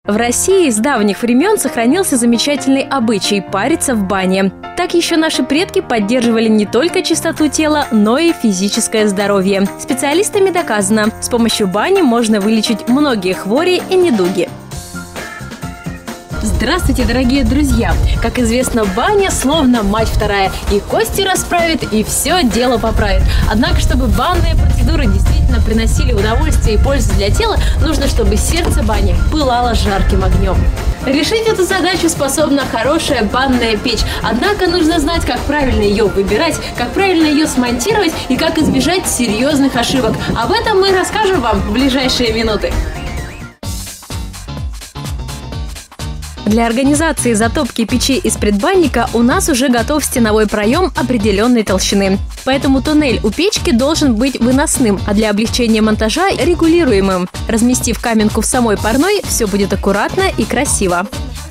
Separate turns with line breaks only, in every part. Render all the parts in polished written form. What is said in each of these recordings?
В России с давних времен сохранился замечательный обычай париться в бане. Так еще наши предки поддерживали не только чистоту тела, но и физическое здоровье. Специалистами доказано, с помощью бани можно вылечить многие хвори и недуги. Здравствуйте, дорогие друзья! Как известно, баня словно мать вторая. И кости расправит, и все дело поправит. Однако, чтобы банные процедуры действительно приносили удовольствие и пользу для тела, нужно, чтобы сердце бани пылало жарким огнем. Решить эту задачу способна хорошая банная печь. Однако нужно знать, как правильно ее выбирать, как правильно ее смонтировать и как избежать серьезных ошибок. Об этом мы расскажем вам в ближайшие минуты. Для организации затопки печи из предбанника у нас уже готов стеновой проем определенной толщины. Поэтому туннель у печки должен быть выносным, а для облегчения монтажа – регулируемым. Разместив каменку в самой парной, все будет аккуратно и красиво.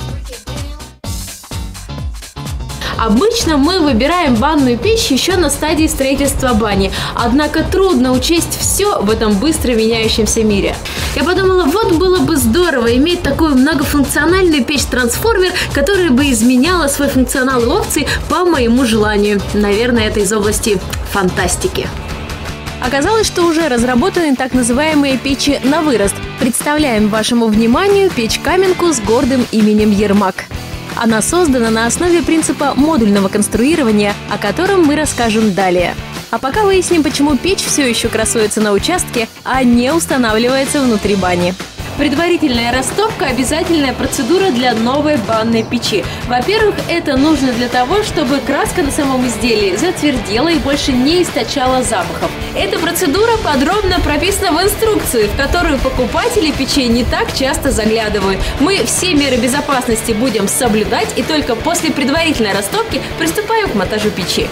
Обычно мы выбираем банную печь еще на стадии строительства бани. Однако трудно учесть все в этом быстро меняющемся мире. Я подумала, вот было бы здорово иметь такую многофункциональную печь-трансформер, которая бы изменяла свой функционал и опции по моему желанию. Наверное, это из области фантастики. Оказалось, что уже разработаны так называемые печи на вырост. Представляем вашему вниманию печь-каменку с гордым именем Ермак. Она создана на основе принципа модульного конструирования, о котором мы расскажем далее. А пока выясним, почему печь все еще красуется на участке, а не устанавливается внутри бани. Предварительная растопка – обязательная процедура для новой банной печи. Во-первых, это нужно для того, чтобы краска на самом изделии затвердела и больше не источала запахов. Эта процедура подробно прописана в инструкции, в которую покупатели печей не так часто заглядывают. Мы все меры безопасности будем соблюдать и только после предварительной растопки приступаем к монтажу печи.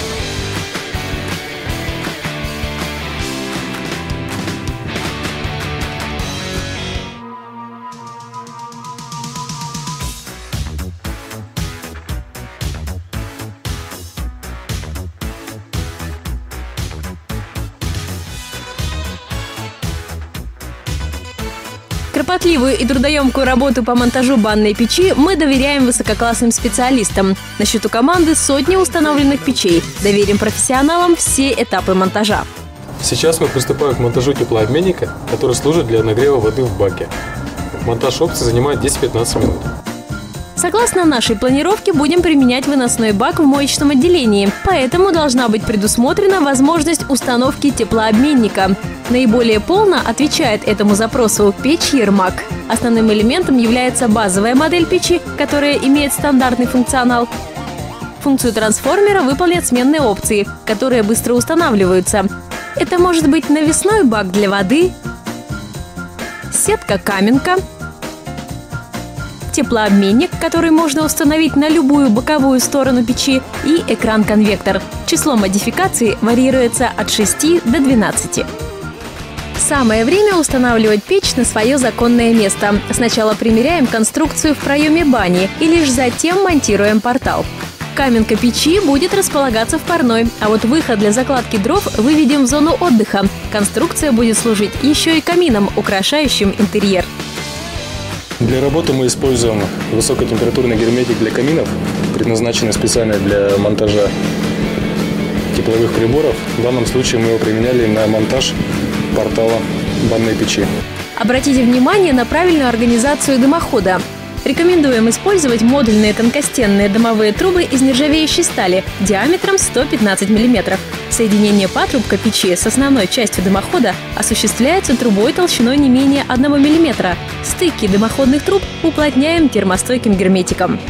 Кропотливую и трудоемкую работу по монтажу банной печи мы доверяем высококлассным специалистам. На счету команды сотни установленных печей. Доверим профессионалам все этапы монтажа.
Сейчас мы приступаем к монтажу теплообменника, который служит для нагрева воды в баке. Монтаж опции занимает 10-15 минут.
Согласно нашей планировке, будем применять выносной бак в моечном отделении, поэтому должна быть предусмотрена возможность установки теплообменника. Наиболее полно отвечает этому запросу печь Ермак. Основным элементом является базовая модель печи, которая имеет стандартный функционал. Функцию трансформера выполнят сменные опции, которые быстро устанавливаются. Это может быть навесной бак для воды, сетка-каменка, теплообменник, который можно установить на любую боковую сторону печи, и экран-конвектор. Число модификаций варьируется от 6 до 12. Самое время устанавливать печь на свое законное место. Сначала примеряем конструкцию в проеме бани и лишь затем монтируем портал. Каменка печи будет располагаться в парной, а вот выход для закладки дров выведем в зону отдыха. Конструкция будет служить еще и камином, украшающим интерьер.
Для работы мы используем высокотемпературный герметик для каминов, предназначенный специально для монтажа тепловых приборов. В данном случае мы его применяли на монтаж портала банной печи.
Обратите внимание на правильную организацию дымохода. Рекомендуем использовать модульные тонкостенные дымовые трубы из нержавеющей стали диаметром 115 мм. Соединение патрубка печи с основной частью дымохода осуществляется трубой толщиной не менее 1 мм. Стыки дымоходных труб уплотняем термостойким герметиком.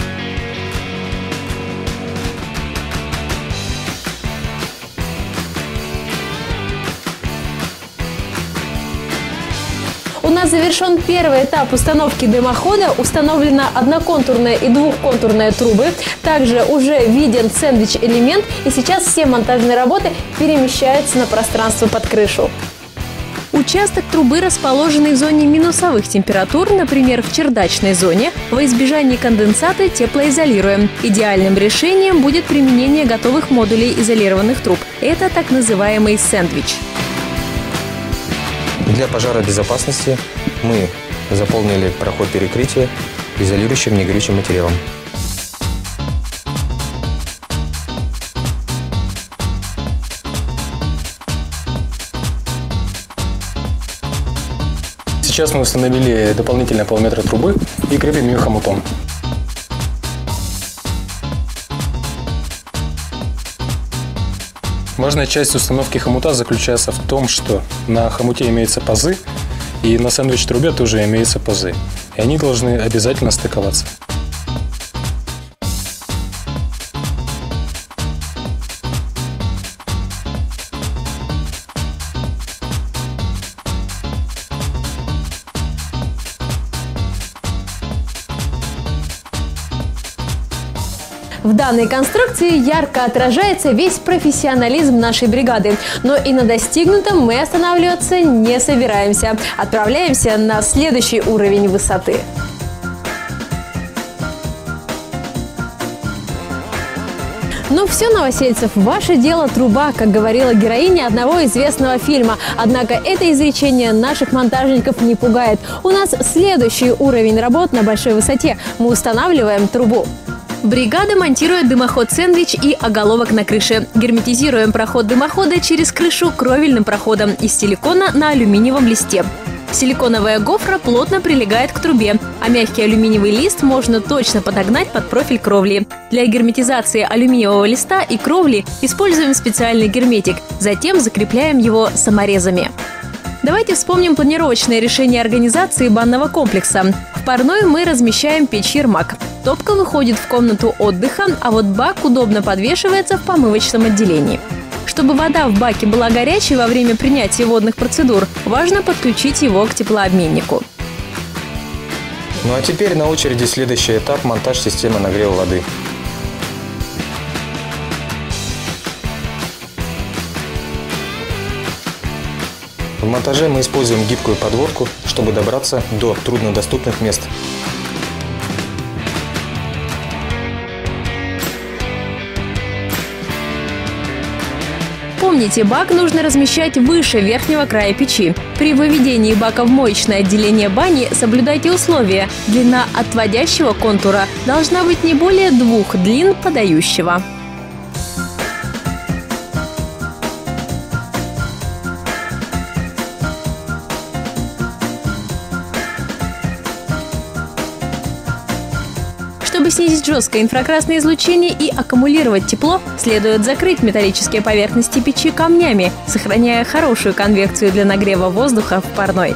У нас завершен первый этап установки дымохода. Установлена одноконтурная и двухконтурная трубы. Также уже виден сэндвич-элемент. И сейчас все монтажные работы перемещаются на пространство под крышу. Участок трубы, расположенный в зоне минусовых температур, например, в чердачной зоне, во избежание конденсата теплоизолируем. Идеальным решением будет применение готовых модулей изолированных труб. Это так называемый сэндвич.
Для пожаробезопасности мы заполнили проход перекрытия изолирующим негорючим материалом.
Сейчас мы установили дополнительно полметра трубы и крепим ее хомутом. Важная часть установки хомута заключается в том, что на хомуте имеются пазы, и на сэндвич-трубе тоже имеются пазы. И они должны обязательно стыковаться.
В данной конструкции ярко отражается весь профессионализм нашей бригады. Но и на достигнутом мы останавливаться не собираемся. Отправляемся на следующий уровень высоты. Ну все, новосельцев, ваше дело труба, как говорила героиня одного известного фильма. Однако это изречение наших монтажников не пугает. У нас следующий уровень работ на большой высоте. Мы устанавливаем трубу. Бригада монтирует дымоход-сэндвич и оголовок на крыше. Герметизируем проход дымохода через крышу кровельным проходом из силикона на алюминиевом листе. Силиконовая гофра плотно прилегает к трубе, а мягкий алюминиевый лист можно точно подогнать под профиль кровли. Для герметизации алюминиевого листа и кровли используем специальный герметик, затем закрепляем его саморезами. Давайте вспомним планировочное решение организации банного комплекса. В парной мы размещаем печь «Ермак». Топка выходит в комнату отдыха, а вот бак удобно подвешивается в помывочном отделении. Чтобы вода в баке была горячей во время принятия водных процедур, важно подключить его к теплообменнику.
Ну а теперь на очереди следующий этап – монтаж системы нагрева воды. В монтаже мы используем гибкую подводку, чтобы добраться до труднодоступных мест.
Помните, бак нужно размещать выше верхнего края печи. При выведении бака в моечное отделение бани соблюдайте условия. Длина отводящего контура должна быть не более 2 длин подающего. Чтобы снизить жесткое инфракрасное излучение и аккумулировать тепло, следует закрыть металлические поверхности печи камнями, сохраняя хорошую конвекцию для нагрева воздуха в парной.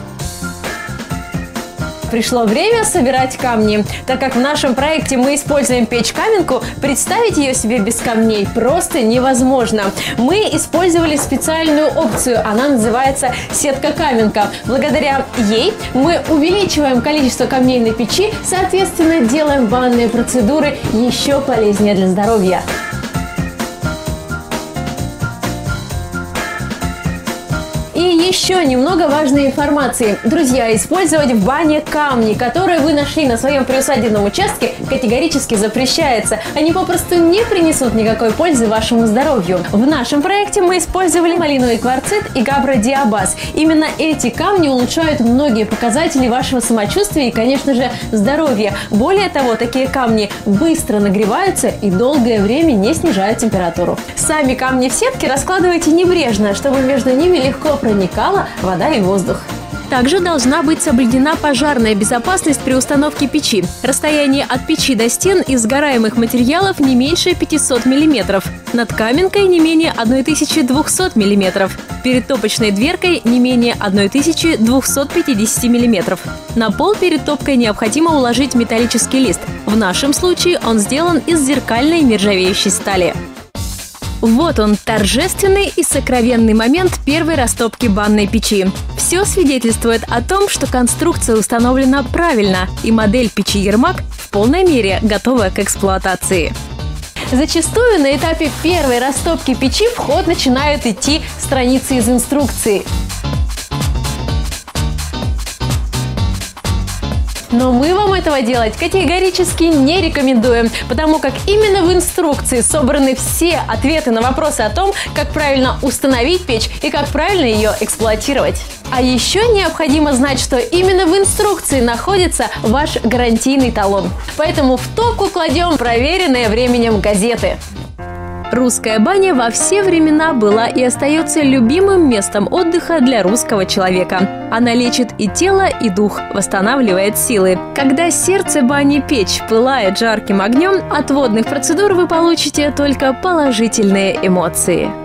Пришло время собирать камни. Так как в нашем проекте мы используем печь-каменку, представить ее себе без камней просто невозможно. Мы использовали специальную опцию, она называется сетка-каменка. Благодаря ей мы увеличиваем количество камней на печи, соответственно, делаем банные процедуры еще полезнее для здоровья. И еще немного важной информации. Друзья, использовать в бане камни, которые вы нашли на своем приусадебном участке, категорически запрещается. Они попросту не принесут никакой пользы вашему здоровью. В нашем проекте мы использовали малиновый кварцит и габродиабаз. Именно эти камни улучшают многие показатели вашего самочувствия и, конечно же, здоровья. Более того, такие камни быстро нагреваются и долгое время не снижают температуру. Сами камни в сетке раскладывайте небрежно, чтобы между ними легко проникала вода и воздух. Также должна быть соблюдена пожарная безопасность при установке печи. Расстояние от печи до стен из сгораемых материалов не меньше 500 мм. Над каменкой не менее 1200 мм. Перед топочной дверкой не менее 1250 мм. На пол перед топкой необходимо уложить металлический лист. В нашем случае он сделан из зеркальной нержавеющей стали. Вот он, торжественный и сокровенный момент первой растопки банной печи. Все свидетельствует о том, что конструкция установлена правильно, и модель печи «Ермак» в полной мере готова к эксплуатации. Зачастую на этапе первой растопки печи в ход начинают идти страницы из инструкции. Но мы вам этого делать категорически не рекомендуем, потому как именно в инструкции собраны все ответы на вопросы о том, как правильно установить печь и как правильно ее эксплуатировать. А еще необходимо знать, что именно в инструкции находится ваш гарантийный талон. Поэтому в топку кладем проверенные временем газеты. Русская баня во все времена была и остается любимым местом отдыха для русского человека. Она лечит и тело, и дух, восстанавливает силы. Когда сердце бани печь пылает жарким огнем, от водных процедур вы получите только положительные эмоции.